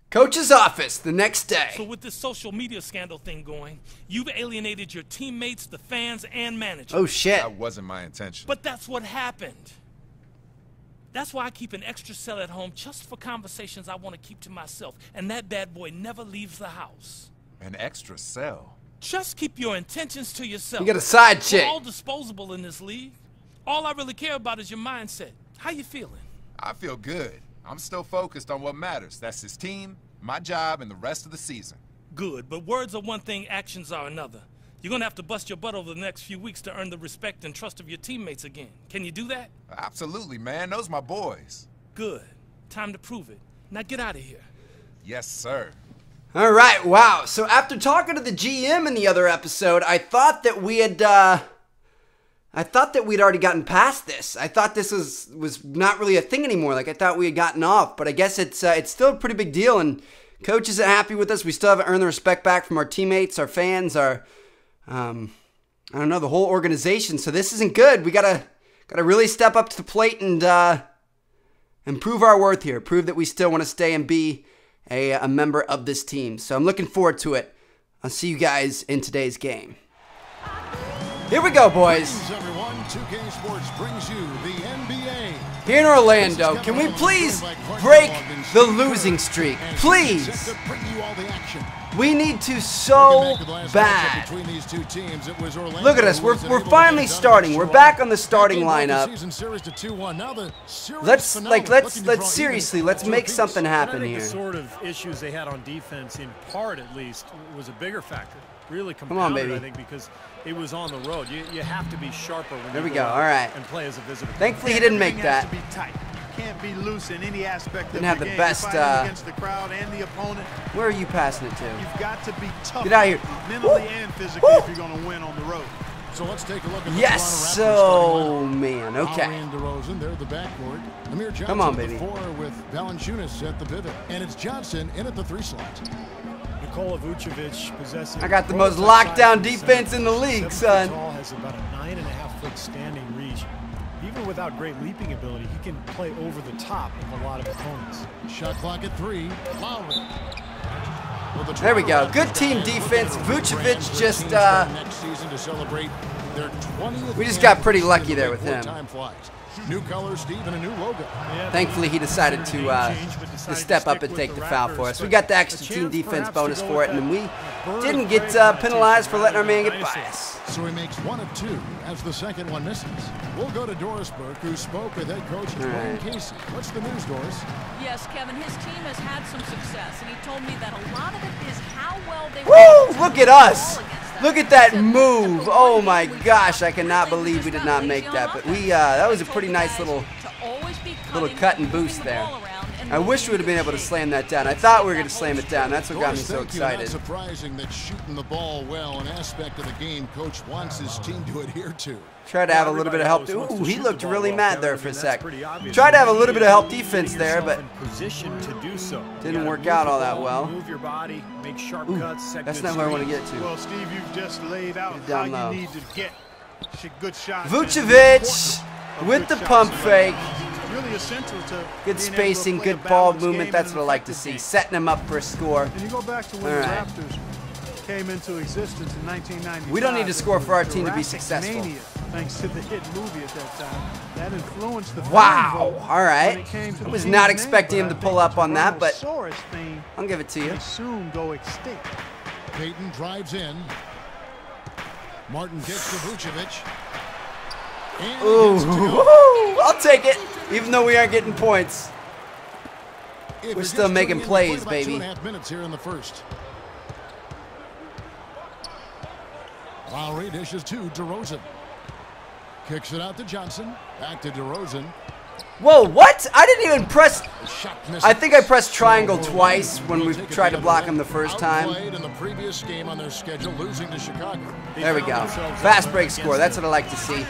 Coach's office the next day. So with this social media scandal thing going, you've alienated your teammates, the fans, and management. Oh, shit. That wasn't my intention. But that's what happened. That's why I keep an extra cell at home just for conversations I want to keep to myself. And that bad boy never leaves the house. An extra cell? Just keep your intentions to yourself. You got a side chick. We're all disposable in this league. All I really care about is your mindset. How you feeling? I feel good. I'm still focused on what matters. That's his team, my job, and the rest of the season. Good, but words are one thing, actions are another. You're gonna have to bust your butt over the next few weeks to earn the respect and trust of your teammates again. Can you do that? Absolutely, man. Those my boys. Good. Time to prove it. Now get out of here. Yes, sir. All right, wow. So after talking to the GM in the other episode, I thought that we had, we'd already gotten past this. I thought this was not really a thing anymore. Like, I thought we had gotten off, but I guess it's still a pretty big deal, and coach isn't happy with us. We still haven't earned the respect back from our teammates, our fans, our, I don't know, the whole organization. So this isn't good. We gotta really step up to the plate and prove our worth here. Prove that we still want to stay and be a member of this team. So I'm looking forward to it. I'll see you guys in today's game. Here we go, boys. Greetings, everyone. 2K Sports brings you the NBA. Here in Orlando, can we please break the losing streak? Please. We need to so bad. Look at us. We're finally starting. We're back on the starting lineup. Let's seriously, let's make something happen here. The sort of issues they had on defense, in part at least, was a bigger factor. Really compounded, Come on, baby. I think, because it was on the road. You have to be sharper when there you we go. All right. And play as a visitor. Thankfully, he didn't make that. Has to be tight. You can't be loose in any aspect Didn't of have the game. best. You're fighting against the crowd and the opponent. Where are you passing it to? You've got to be tough. Get out of here. Mentally Woo! and physically Woo! if you're going to win on the road. So let's take a look at the Yes. Toronto Raptors So man. Okay. Lowry and DeRozan, they're the backcourt. Amir Johnson Come on, at baby. the 4 with Valanciunas at the pivot. And it's Johnson in at the 3 slot. Nikola Vucevic possessing. I got the most lockdown defense in the league, son. Tall, has about a 9.5-foot standing reach. Even without great leaping ability, he can play over the top of a lot of opponents. Shot clock at 3. Lowry. Well, There we go. Good team defense. Vucevic just next season to celebrate their 20th we just got pretty lucky there with him. time flies. New color, Steve, and a new logo. Thankfully, he decided to step up and take the foul for us. We got the extra team defense bonus for it, and we didn't get penalized for letting our man get by us. So he makes 1 of 2 as the second one misses. We'll go to Doris Burke, who spoke with head coach Dwayne Casey. What's the news, Doris? Yes, Kevin, his team has had some success, and he told me that a lot of it is how well they Woo! Look at us! Look at that move! Oh my gosh, I cannot believe we did not make that. But we that was a pretty nice little cut and boost there. I wish we would have been able to slam that down. I thought we were going to slam it down. That's what got me so excited. Not surprising that shooting the ball well, an aspect of the game coach wants his team to adhere to. Try to have a little bit of help. Ooh, he looked really mad there for a sec. Tried to have a little bit of help defense there, but didn't work out all that well. Ooh, that's not where I want to get to. Well, Steve, you've just laid out Get down how low. you need to get good shots. Vucevic with the pump fake. Really essential to Good spacing, good ball movement. That's what I like to see. Setting him up for a score. And you go back to when the Raptors came into existence in 1995. We don't need to score for our team to be successful. Mania, thanks to the hit movie at that time. That influenced the wow. All right. I was not expecting him to pull up on that, but I'll give it to you. Soon go extinct. Payton drives in. Martin gets to Vucevic. Ooh, I'll take it, even though we aren't getting points. We're still making plays, baby. 2.5 minutes here in the first. Lowry dishes to DeRozan. Kicks it out to Johnson. Back to DeRozan. Whoa, what? I didn't even press. I think I pressed triangle twice when we tried to block him the first time. In the previous game on their schedule, losing to Chicago. There we go. Fast break score. That's what I like to see.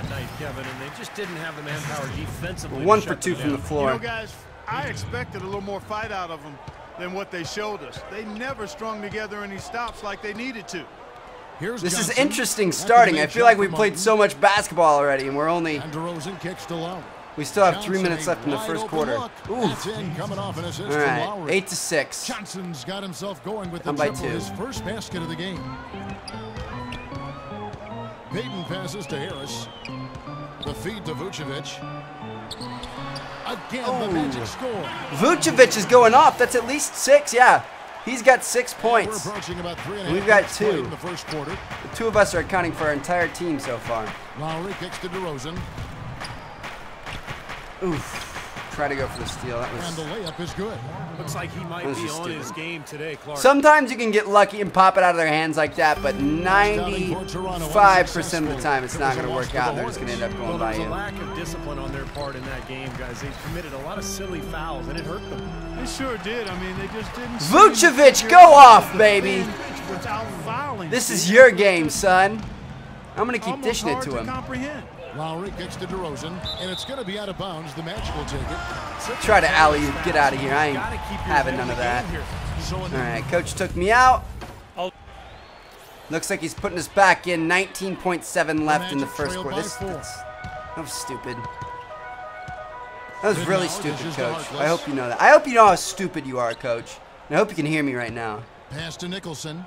We're 1 for 2 from the floor. You know, guys, I expected a little more fight out of them than what they showed us. They never strung together any stops like they needed to. This is interesting starting. I feel like we played so much basketball already, and we're only. And DeRozan kicks to Lowry. We still have 3 minutes left in the first quarter. Ooh. Coming off an assist All from right, Lowry. 8-6. Johnson's got himself going with the I'm by triple, 2. his first basket of the game. Payton passes to Harris. The feed to Vucevic. Again, the Magic score. Vucevic is going off. That's at least 6. Yeah, he's got 6 points. We're approaching about 3.5 We've got minutes played 2. in the first quarter. The 2 of us are accounting for our entire team so far. Lowry kicks to DeRozan. Oof. Try to go for the steal. That And the was. layup is good. Looks like he might That was be just on his stupid. game today, Clark. Sometimes you can get lucky and pop it out of their hands like that, but 95% of the time it's not going to work out. They're just going to end up going Well, by there was you. a lack of discipline on their part in that game, guys. They committed a lot of silly fouls, and it hurt them. They sure did. I mean, they just didn't. Vucevic, go off, baby. Without fouling. This is your game, son. I'm going to keep Almost dishing it hard to him. comprehend. Lowry kicks to DeRozan, and it's going to be out of bounds. The Magic will take it. Try to alley-oop. Get out of here. I ain't Gotta keep your having head none in of the that. game here. So All right, coach took me out. Oh. Looks like he's putting us back in. 19.7 left in the Magic first trailed quarter. by 4. That was stupid. That was Good really knowledge stupid, is the coach. Harkless. I hope you know that. I hope you know how stupid you are, coach. And I hope you can hear me right now. Pass to Nicholson.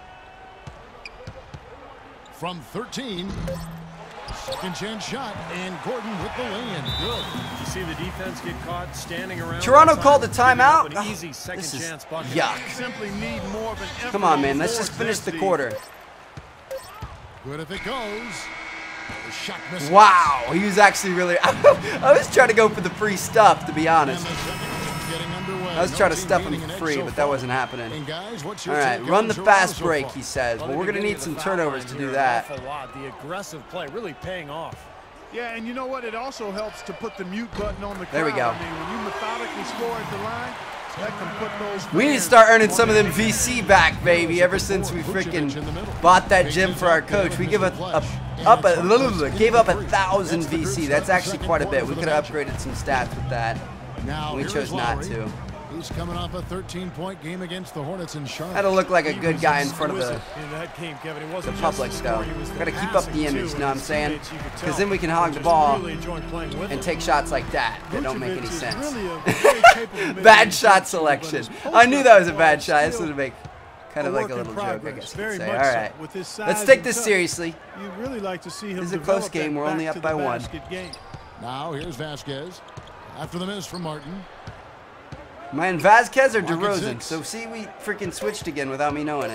From 13. Second chance shot, and Gordon with the lay-in. Good. Did you see the defense get caught standing around? Toronto outside, called the giving up timeout. An easy second This is chance bucket. yuck. Simply need more of an effort. Come on, man. on Let's just boards finish this the season. quarter. Good if it goes. The shot misses. Wow. He was actually really... I was trying to go for the free stuff, to be And honest. the second half getting underway. I was No trying to team stuff him gaining for an free, edge so but that far. wasn't happening. And guys, what's All your right, take run on the Toronto fast so break, far? he says. Well, But they've we're been going to getting need to some the foul turnovers line to here do an that. awful lot. The aggressive play really paying off. Yeah, and you know what? It also helps to put the mute button on the crowd. There we go. I mean, when you methodically score at the line, that can put those. We need to fans start earning on some of their them feet. VC back, baby. Ever since we freaking bought that gym for our coach, we gave up 1,000 VC. That's actually quite a bit. We could have upgraded some stats with that. Now, We here chose is not Lowry. to. He's coming off a 13-point game against the Hornets in Charlotte. That'll look like a He good was guy in front of the exquisite in that game, Kevin. It wasn't the just public, scoring, though. it was the Gotta keep up passing, the image, too, know what I'm with his saying? teammates, you could 'Cause tell. then we can hog They the just ball really enjoyed playing with and him. take shots like that don't make any Vucevic is sense. really a very capable mid-range Bad shot shooter, selection. but his I knew that was a bad post-up shot. This still would make kind of a like a work in little joke, I progress, guess you very could say. much All so. right. With his size Let's take and this touch, seriously. You'd really like to see him This is a develop close game. that We're only back up to by the 1. basket game. Now, here's Vasquez. After the miss from Martin. Am I in Vasquez or Clock at DeRozan? 6. So see, we freaking switched again without me knowing it.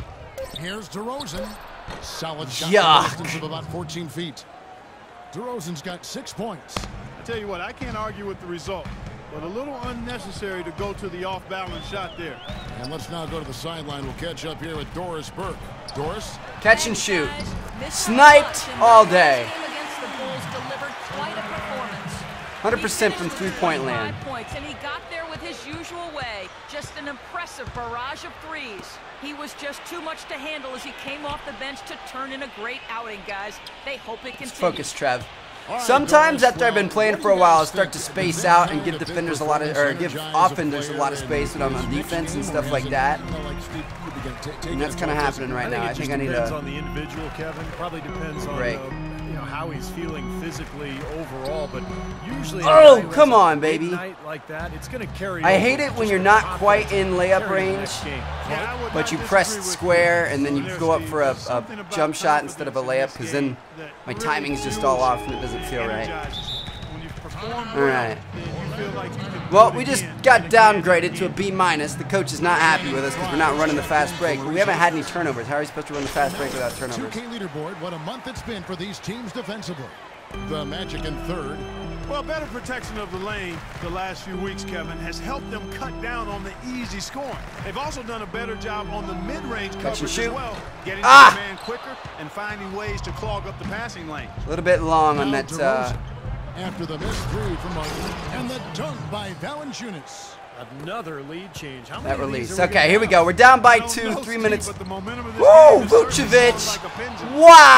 Here's DeRozan. Solid shot Yuck. from a distance of about 14 feet. DeRozan's got 6 points. I tell you what, I can't argue with the result, but a little unnecessary to go to the off-balance shot there. And let's now go to the sideline. We'll catch up here with Doris Burke. Doris? Catch and shoot. Guys, missed Sniped shots in all their day. last game against the Bulls delivered quite a performance. 100% from He finished with three-point 25 land. points, and he got there with his usual way. Just an impressive barrage of threes. He was just too much to handle as he came off the bench to turn in a great outing, guys. They hope it continues. Focus, Trev. All right, Sometimes Doris, after I've been well, playing what for do a you while, I'll guys start to think? space Does out that and give kind of defenders a fit lot of, or performance give energize a offenders a player lot of in space when I'm on each defense and game, stuff or like is it, that. you know, like Steve, you begin take And that's it kind of more happening right now. I it think just I need depends to. on the individual, Kevin. Probably depends on break. How he's feeling physically overall, but usually. Oh, a guy who come has a on, big baby. night like that, it's going to carry. I over hate it when just you're the not confidence quite in layup carry the range, next game. Yeah, I would but not you disagree press with square you and then you there, go up Steve. for a There's something about jump shot instead of a confidence layup in because this then game that my really timing's just fuels all off you and it doesn't and feel right. energizes you. When you perform All well, right. then you feel like you can do Well, it we just again got and again downgraded and to a again. B-. The coach is not happy with us because we're not running the fast break. But we haven't had any turnovers. How are you supposed to run the fast break without turnovers? 2K leaderboard, what a month it's been for these teams defensively. The Magic in third. Well, better protection of the lane the last few weeks, Kevin, has helped them cut down on the easy scoring. They've also done a better job on the mid-range and coverage as shoot. well, getting Ah! to the man quicker and finding ways to clog up the passing lane. A little bit long on Now that. DeRozan. After the missed three from Martin. And the dunk by Valanciunas. Another lead change. How That many of these release. are we Okay, gonna here we have? go. We're down by I don't 2, know, 3 Steve, minutes. but the momentum of this Woo, game certainly Vucevic. sounds like a pendulum.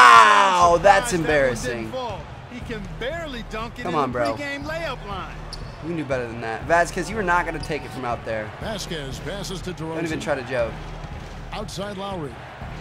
Wow, I'm that's surprised that one embarrassing. didn't fall. He can barely dunk it Come in on, the bro. pregame layup line. You can do better than that. Vasquez, you were not going to take it from out there. Vasquez passes to DeRozan. Don't even try to joke. Outside Lowry.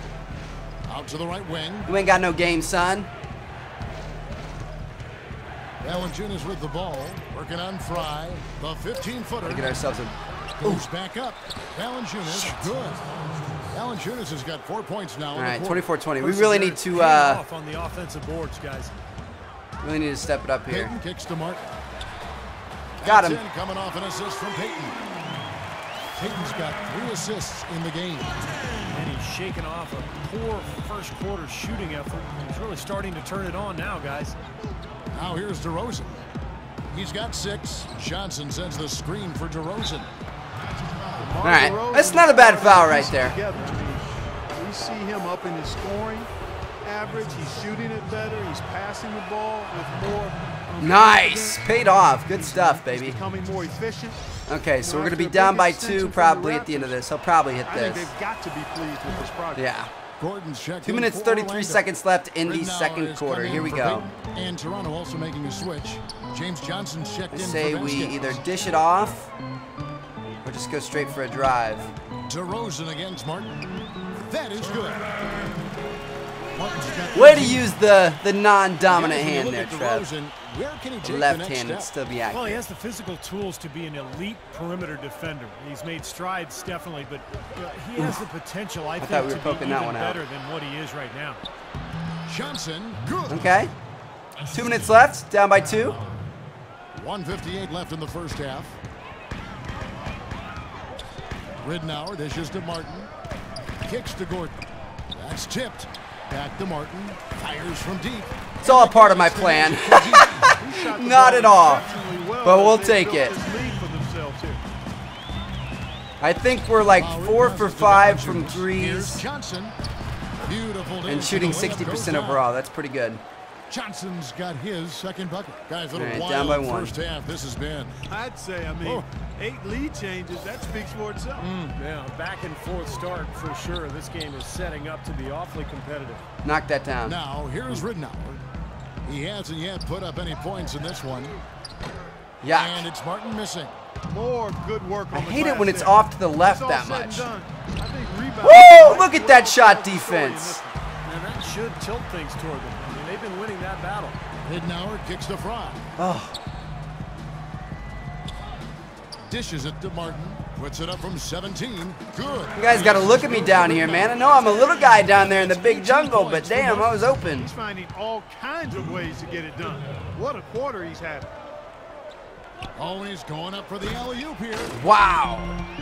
Out to the right wing. You ain't got no game, son. Valanciunas with the ball, working on Fry. The 15-footer. Get ourselves a. Goes back up. Valanciunas, good. Valanciunas has got 4 points now. All right, 24-20. We really need to off on the offensive boards, guys. really need to step it up here. Payton kicks to Martin. Got him. Coming off an assist from Payton. Payton's got 3 assists in the game. And he's shaking off a poor first quarter shooting effort. He's really starting to turn it on now, guys. Now here's DeRozan. He's got 6. Johnson sends the screen for DeRozan. All right, that's not a bad foul right there. I mean, we see him up in his scoring average. He's shooting it better. He's passing the ball with more. Nice, paid off. Good stuff, He's baby. becoming more efficient. Okay, so we're gonna After be a down big by extension 2 from the probably at the end of Raptors, this. He'll probably hit I think this. they've got to be pleased with this progress. Yeah. Gordon's checked 2 in minutes, for 33 Orlando. seconds left in the Ridnour second is quarter. coming Here we for go. Payton. And Toronto also making a switch. James Johnson's checked I in say for we Vasquez. either dish it off or just go straight for a drive. DeRozan against Martin. That is good. Martin's got Way to 13. use the non-dominant Guys, when you hand look there, at Trev. DeRozan, where can he take the Left next hand and step? still be Well, accurate. he has the physical tools to be an elite perimeter defender. He's made strides, definitely, but he has the potential, I thought think, we were to poking be that even one out. better than what he is right now. Johnson, good. Okay. 2 minutes left, down by 2. 1:58 left in the first half. Ridnour dishes to Martin. Kicks to Gordon. That's tipped. Back to Martin. Fires from deep. It's all a part of my plan. He shot the Not ball at all. exceptionally well But we'll as they take built it. this lead for themselves here. I think we're like Lowry 4 passes for to 5 from Valanciunas. threes Here's Johnson. Beautiful and dish, shooting the layup goes 60% down. overall. That's pretty good. Johnson's got his second bucket. Guys, a little All right, wild down by 1. first half this has been. I'd say, I mean, Oh. 8 lead changes, that speaks for itself. Yeah, back and forth start for sure. This game is setting up to be awfully competitive. Knock that down. Now, here's Ridnour. He hasn't yet put up any points in this one. Yeah. And it's Martin missing. More good work on I the hate it glass when it's there. off to the left It's all that said and much. done. I think rebounding Woo! might Look be at that what shot tells the story in defense. this one. And that should tilt things toward them. I mean, they've been winning that battle. Ridnour kicks to Fry. Oh, Dishes it to Martin. Puts it up from 17. Good. you guys got to look at me down here, man. I know I'm a little guy down there in the big jungle, but damn, I was open. He's finding all kinds of ways to get it done. What a quarter he's having. Always going up for the alley-oop here. Wow.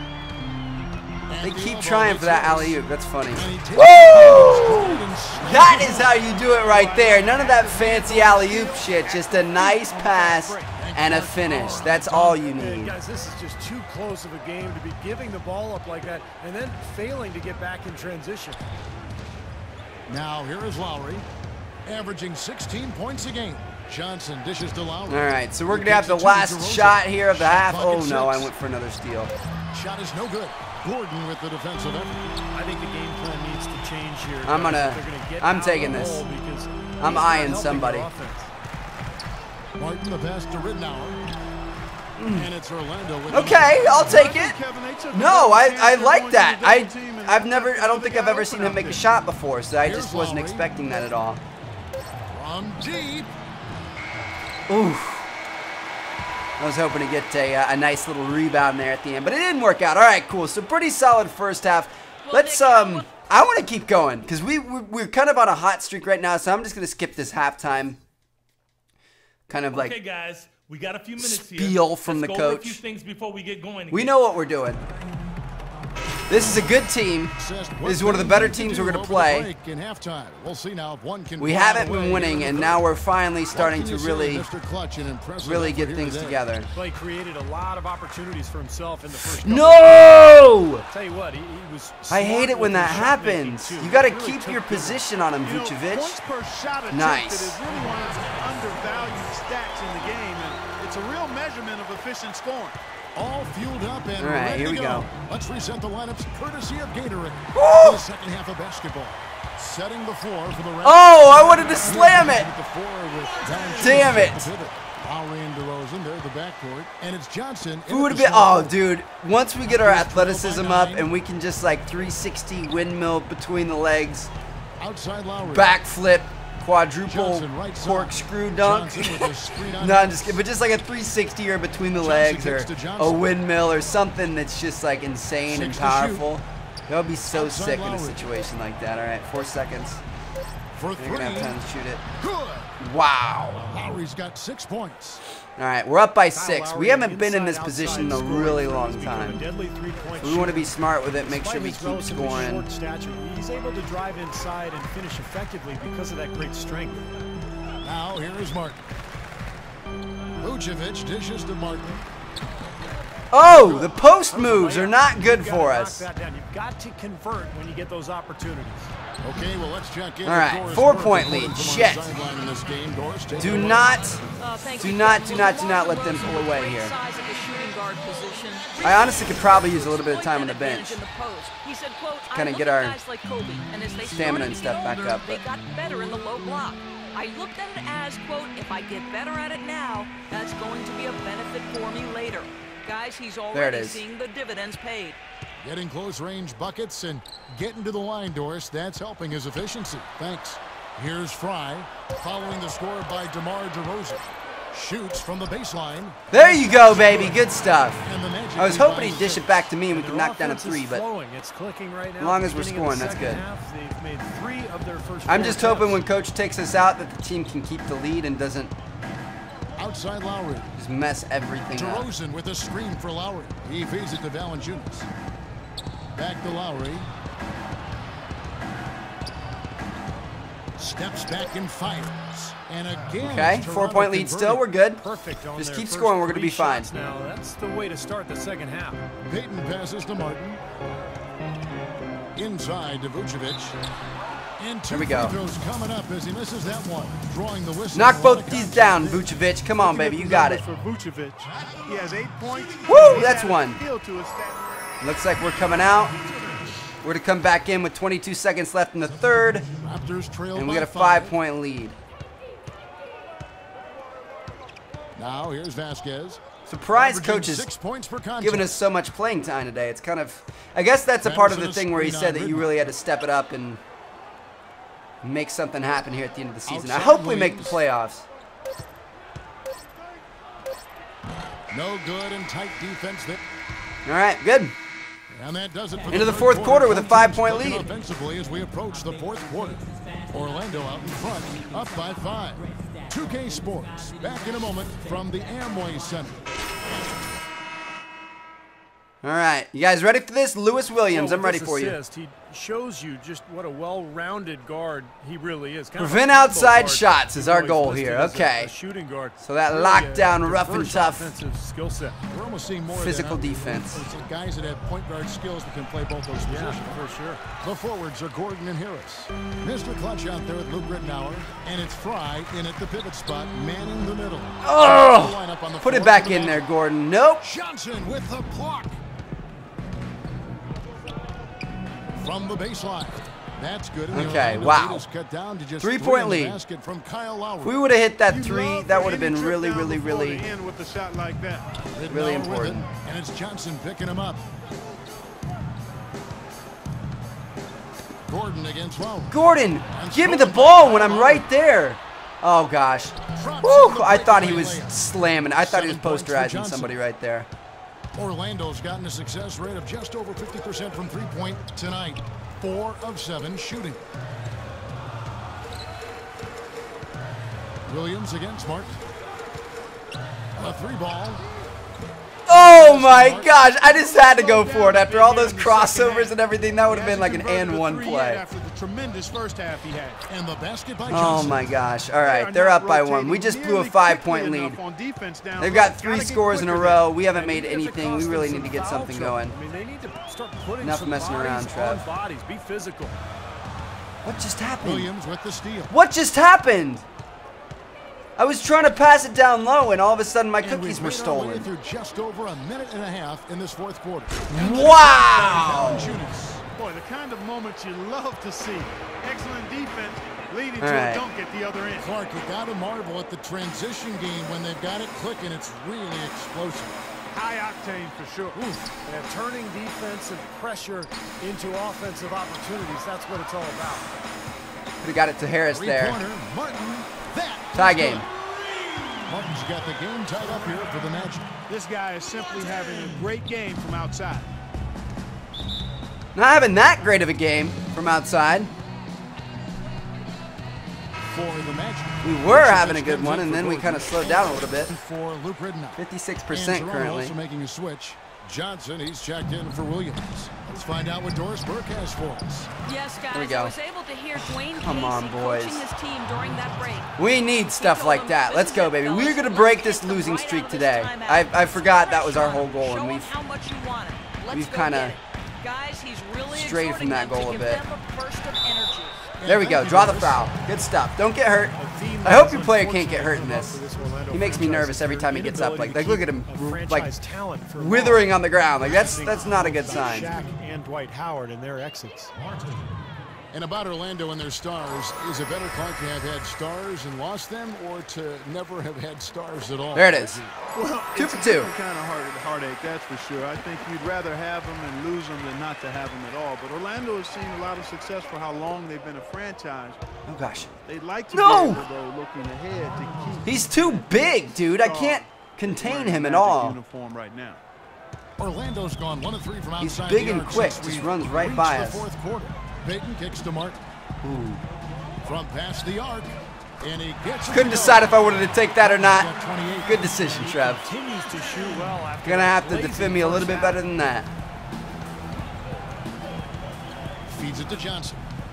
And They the keep elbow trying for that hits. alley-oop. That's funny. And he takes Woo! it and That is how you do it right there. None of that fancy alley-oop shit. Just a nice pass and a finish. That's all you And need. guys, this is just too close of a game to be giving the ball up like that and then failing to get back in transition. Now here is Lowry, averaging 16 points a game. Johnson dishes to Lowry. All right, so we're going to have the last shot here of the half. Oh, no, I went for another steal. Shot is no good. Gordon with the defensive effort. I think the game plan needs to change here. I'm guys, gonna- if they're gonna get I'm out taking of the this. hole because I'm he's not eyeing helping somebody. their offense. Martin the pass to Ridnour. And it's Orlando with Okay, I'll take it. Kevin, they took No, another I chance like going that. to the double team and I don't another think guy I've ever open seen him out make a there. shot before, so I Here's just wasn't Lowry. expecting that at all. from deep. Oof. I was hoping to get a nice little rebound there at the end, but it didn't work out. All right, cool. So pretty solid first half. Let's I want to keep going because we're kind of on a hot streak right now, so I'm just gonna skip this halftime. Kind of like Okay, guys, we got a few minutes here. spiel from Let's the go over a coach. few things before we get going. We again. know what we're doing. This is a good team. This is one of the better teams we're going to play. In halftime. We'll see now if one can We fly haven't away been winning, in and the now third. we're finally What starting can to you say, really, Mr. Clutch, an impressive really effort get here things today. together. Clay created a lot of opportunities for himself in the first couple. No! Tell you what, he was I hate smart it when with that his shot making, happens. too. You got to Really keep took your good position on him, You know, Vucevic. points per shot attempted Nice. is really one of the undervalued stats in the game, and it's a real measurement of efficient scoring. All fueled up and All right, ready here to we go. Let's reset the lineups courtesy of Gatorade. Woo! The second half of basketball. Setting the floor for the Raptors. Oh, I wanted to slam it. At the four with Valanciunas Damn at it. the pivot. Lowry and DeRozan, they're the backcourt, and it's Johnson. in Who would at have the been? Oh, small dude. Once we get our athleticism up 9. and we can just like 360 windmill between the legs, outside Lowry. backflip, quadruple Johnson right side. corkscrew dunk. Johnson with a screen on No, I'm him. just kidding. But just like a 360 or between the Johnson legs or kicks to a Johnson. windmill or something that's just like insane 6 and to powerful. That would be so Outside sick in a Lowry. situation like that. All right, 4 seconds. For You're three. going to have time to shoot it. Good. Wow. Lowry's got 6 points. All right, we're up by Kyle 6. Lowry, We haven't been in inside, this position in a outside really scoring long has become a time. deadly three-point We want to be shooter. smart with it, make sure Despite we his keep relatively scoring. short stature, he's able to drive inside and finish effectively because of that great strength. Now here is Martin. Vucevic dishes to Martin. Oh, the post moves are not good for us. You've got to convert when you get those opportunities. Okay, well, let's check in. All right, with Doris 4-point Burke, lead. reporting from on Shit. the sideline in this game. Doris, take Do it away. not, Thank do you, not, Kevin. do Well, not, do not DeMar let them DeRozan pull away great here. size at the shooting guard position. I honestly could probably use a little bit of Great time on the advantage bench. in the post. He said, quote, Kinda I get look our at guys like Kobe, and as they stamina and started to stuff get back older, up, they but- got better in the low block. I looked at it as, quote, if I get better at it now, that's going to be a benefit for me later. Guys, he's There it already is. seeing the dividends paid. Getting close range buckets and getting to the line, Doris. That's helping his efficiency. Thanks. Here's Fry, following the score by DeMar DeRozan. Shoots from the baseline. There you go, baby. Good stuff. And the Magic I was lead hoping by he'd dish 6. it back to me and we Their could knock down a offense is 3, but flowing. It's clicking right now. as long as we're Beginning of scoring, the that's second good. half, they've made 3 of their first I'm 4 just hoping attempts. when Coach takes us out that the team can keep the lead and doesn't Outside Lowry. just mess everything up. DeRozan with a screen for Lowry. He feeds it to Valanciunas. Back to Lowry. Steps back and fires. And again, Okay, it's 4-point Toronto lead still. converted. We're good. Perfect on Just their keep first scoring. We're going to 3 be fine. shots now. That's the way to start the second half. Peyton passes to Martin. Inside to Vucevic. And 2 Here we go. free throws coming up as he misses that one. Drawing the whistle. Knock A lot both of these contact down, there. Vucevic. Come on, baby. You got it. For Vucevic, he has 8 points. Woo, He's that's added one. skill to his stat. Looks like we're coming out. We're to come back in with 22 seconds left in the third, Raptors trail and we by got a 5. 5-point lead. Now here's Vasquez. Surprise, Averaging coach is 6 points per contest. giving us so much playing time today. It's kind of, I guess that's a part of the Patterson thing where he screen said on that you Ridley. really had to step it up and make something happen here at the end of the season. I Outside hope we make the Williams. playoffs. No good and tight defense there. All right, good. And that does it for Into the third fourth quarter with a Both teams 5-point clicking lead. Offensively as we approach the fourth quarter. Orlando out in front, up by 5. 2K Sports, back in a moment from the Amway Center. All right, you guys ready for this? Lewis Williams, I'm Well, with ready this for you. assist, he shows you just what a well-rounded guard he really is. Kind of a Prevent combo outside guard. shots is our He's goal listed here. as a Okay. shooting guard. So that Really lockdown, a rough and diverse tough. offensive skill set. We're almost seeing more Physical of that. defense. It's guys that have point guard skills that can play both those Yeah, positions. for sure. The forwards are Gordon and Harris. Mr. Clutch out there with Luke Rittenauer. And it's Fry in at the pivot spot, manning the middle. Oh, Lineup on the put it floor back for the in there, Magic. Gordon. Nope. Johnson with the block. From the baseline. That's good. And the Okay, Orlando wow. lead is cut down to just 3-point 3 in the lead. basket from Kyle Lowry. If we would have hit that You 3, love that for would have any been trip really, down really, before really. to end with a shot like that. Rittenauer really with important. it, and it's Johnson picking him up. Gordon against Lowry. Gordon, give me the ball when I'm right there. Oh, gosh. Woo, I thought he was slamming. I thought he was 7 points for posterizing Johnson. somebody right there. Orlando's gotten a success rate of just over 50% from three-point tonight. 4 of 7 shooting. Williams against Smart. A 3-ball. Oh my gosh, I just had to go for it after all those crossovers and everything. That would have been like an and one play. After the tremendous first half he had. And the basket by Oh Johnson. my gosh. All right, they're up by 1. We just blew a 5-point lead. They've got 3 scores in a row. We haven't made anything. We really need to get something going. I mean, they need to start putting Enough some messing around, bodies Trev. on bodies. Be physical. What just happened? Williams with the steal. What just happened? I was trying to pass it down low, and all of a sudden my And cookies we've were made our way stolen. through just over a minute and a half in this fourth quarter. Wow! Valanciunas. Boy, the kind of moments you love to see. Excellent defense leading All to right. a dunk at the other end. Clark, you got to marvel at the transition game when they've got it clicking. It's really explosive. High octane for sure. Yeah, turning defensive pressure into offensive opportunities. That's what it's all about. Could have got it to Harris there. Martin. That Tie is game. good. Martin's got the game tied up here for the Magic. This guy is simply having a great game from outside. Not having that great of a game from outside. For the Magic. We were having a good one, and then we kind of slowed down a little bit. For Luke Ridnour. 56% And currently. also making a switch. Johnson, he's checked in for Williams. Let's find out what Doris Burke has for us. Yes, guys, There we go. I was able to hear Dwayne Come on, Casey boys. coaching his team during that break. We need stuff like that. Let's go, baby. We're going to break this losing streak today. I forgot that was our whole goal, and we've kind of strayed from that goal a bit. There we go. Draw the foul. Good stuff. Don't get hurt. I hope your player can't get hurt in this. He makes me nervous every time he gets up. Like look at him, like withering on the ground. Like that's not a good sign. Shaq and Dwight Howard and their exits. And about Orlando and their stars, is it better, Clark, to have had stars and lost them, or to never have had stars at all? There it is. Well, 2 it's for a 2. different kind of heartache, that's for sure. I think you'd rather have them and lose them than not to have them at all. But Orlando has seen a lot of success for how long they've been a franchise. Oh gosh. They'd like to No! be able, though, looking ahead to keep He's too big, dude. I can't contain him at all. uniform right now. Orlando's gone 1 of 3 from He's outside big the and arc quick, since just we runs right reached by the us. fourth quarter. Payton kicks to Martin. Ooh. From past the arc, and he gets it Couldn't to go. decide if I wanted to take that or not. Got 28. Good decision, Trev. Continues to shoot well after Gonna have to blazing defend me a little first bit half. better than that. Feeds it to Johnson.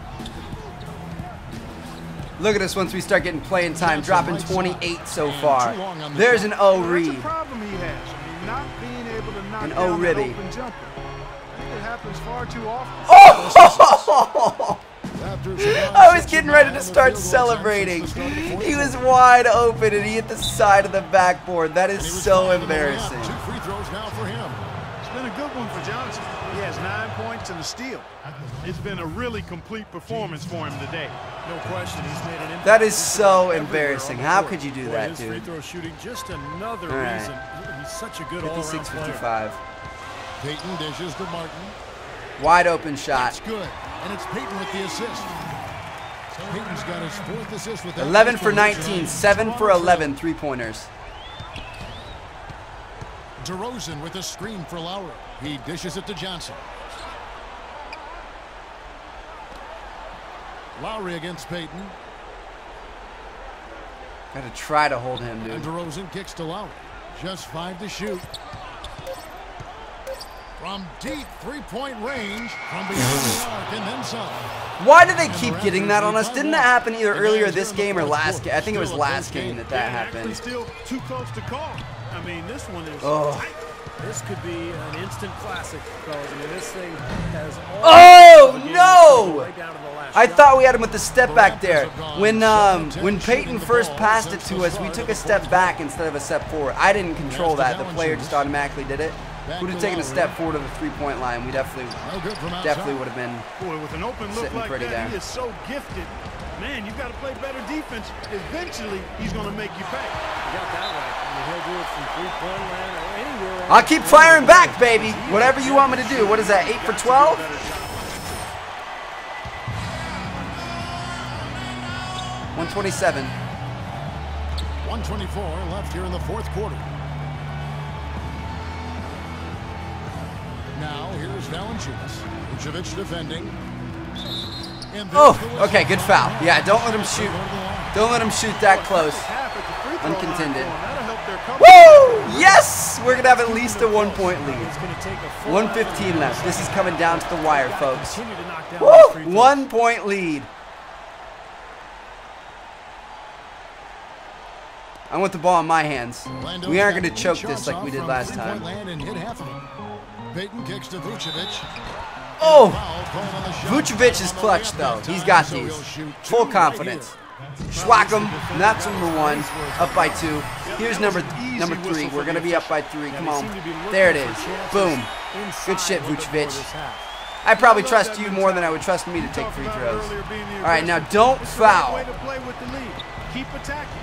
Look at us once we start getting playing time, dropping Johnson right 28 so side. far. And too long on the There's shot. an O Well, that's a read. problem he has. I mean, not being able to knock An down O that ribby. open jumper. I think it happens far too often. Oh! After surviving I was 6 getting of ready 9 to on the start field goal celebrating. attempts since the start of the fourth He was quarter. wide open and he hit the side of the backboard. That And is he was so 5 on the way up. embarrassing. 2 free throws now for him. It's been a good one for Johnson. He has 9 points and a steal. It's been a really complete performance for him today. No question, he's made an impact. That is so everywhere embarrassing. on the How court. could you do Boy, that, his free dude? throw shooting, just another All right. reason he's such a good all-around player. 56-55. Payton dishes to Martin. Wide open shot. It's good. And it's Payton with the assist. Payton's got his 4th assist with that. 11 for first one 19, tonight. 7 for 11 3-pointers. DeRozan with a screen for Lowry. He dishes it to Johnson. Lowry against Payton. Got to try to hold him, And dude. DeRozan kicks to Lowry. Just 5 to shoot. From deep 3-point range, from behind the arc, and then some. Why do they keep getting that on us? Didn't that happen either earlier this game or last game? I think it was Still a close last game that Actually happened. still too close to call. I mean, this one is Oh. tight. This could be an instant classic, fellas. I mean, this thing has all Oh, the game no! right down to the last I shot. thought we had him with the step back there. When Peyton first passed it to us, we took a step back instead of a step forward. I didn't control that. The player just automatically did it. If we'd have taken a step forward to the 3-point line, we definitely No good from outside. would have been. Boy, with an open look Sitting like pretty that, there. he is so gifted. Man, you've got to play better defense. Eventually, he's going to make you pay. You got that right. I mean, he'll do it from three-point land or anywhere. I'll keep firing back, baby. Whatever you want me to do. What is that, 8 for 12? 127. 124 left here in the 4th quarter. Now here's Valanciunas. Vucevic defending. And Oh, there's the whistle. okay, good foul. Yeah, don't let him shoot. Don't let him shoot that close. Half at the free throw line Uncontended. for him. That'll help their coverage. Woo! Yes! We're going to have at least a 1-point lead. It's going to take a full 1:15 left. This is coming down to the wire, folks. Continue to knock down Woo! these free throws. 1-point lead. I want the ball in my hands. Orlando's We aren't got going to 8 choke shots this like off we did from last 3-point time. land and hit half of them. Payton kicks to Vucevic. Oh! Foul called on the shot. Vucevic is clutch, though. He's got these. Full confidence. Schwack him. That's number 1. Up by 2. Here's number 3. We're going to be up by 3. Come on. There it is. Boom. Good shit, Vucevic. I probably trust you more than I would trust me to take free throws. All right, now don't foul. Way to play with the lead. Keep attacking.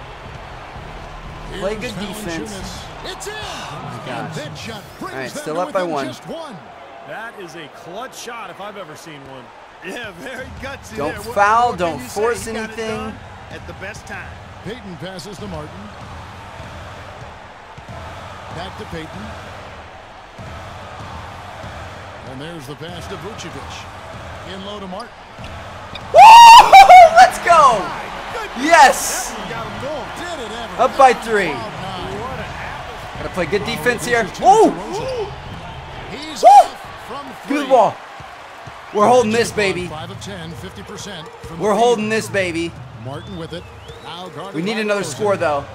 Play Here's good defense. Valanciunas. It's in. gosh. And that shot brings All right, them still to up by within 1. just 1. That is a clutch shot if I've ever seen one. Yeah, very gutsy. Don't there. foul, What don't can you say? force He got it anything. done at the best time. Payton passes to Martin. Back to Payton. And there's the pass to Vucevic. In low to Martin. Woo! Let's go! Yes! Got him going. Did it ever. Up by 3. What an atmosphere. Gotta play good defense here. Oh! He's Woo! off from 3. Give me the ball. We're holding this, baby. 5 of 10, 50% from We're the holding field. this, baby. Martin with it. Now guarded We need by another Rosen. score, though.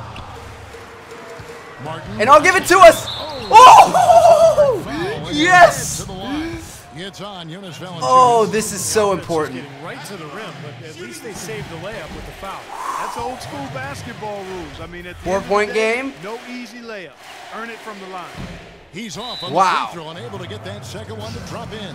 Martin. And I'll give it to us. Oh! Foul. Yes! To the line. It's on Jonas Valanciunas. Oh, this is so Offense was important. Getting right to the rim, but at least they saved the layup with the foul. That's old school basketball rules. I mean, at the 4-point end of the day, game. No easy layup. Earn it from the line. He's off on Wow. the free throw, unable to get that second one to drop in.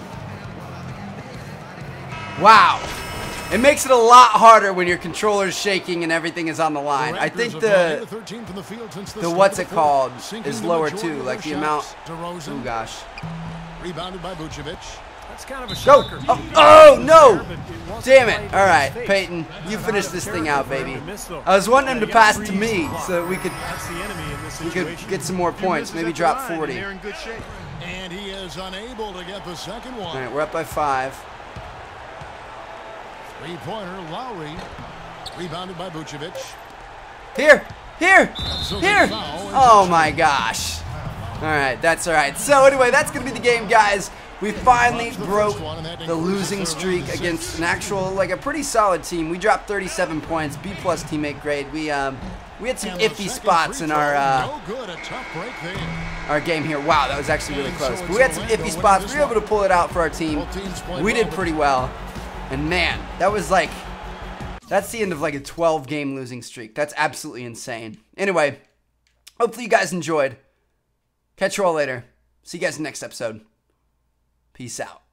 Wow. It makes it a lot harder when your controller's shaking and everything is on the line. I think the what's it called is lower too, like the amount. Oh gosh. Rebounded by Vucevic. That's kind of a Go. shocker. Oh no. But it wasn't Damn it. right All in right, his face. Peyton, you finish this thing out, baby. Terrible for him to miss, though. I was wanting him to You got pass it to threes me blocked. so that we could That's the enemy in this we situation. could get some more points, Misses maybe at the drop line, and 40. They're in good shape. And he is unable to get the second one. All right, we're up by 5. Three-pointer, Lowry. Rebounded by Vucevic. Here. So the Here. foul is Oh my gosh. All right, that's all right. So anyway, that's going to be the game, guys. We finally broke the losing streak against an actual, like a pretty solid team. We dropped 37 points, B+ teammate grade. We had some And the iffy second spots free in throw, our no good, a tough break there. our game here. Wow, that was actually really And close. so But we had it's some Orlando iffy winning spots. this We were able to pull it out for our team. Both teams played We did well, pretty well. And man, that was like, that's the end of like a 12-game losing streak. That's absolutely insane. Anyway, hopefully you guys enjoyed. Catch you all later. See you guys in the next episode. Peace out.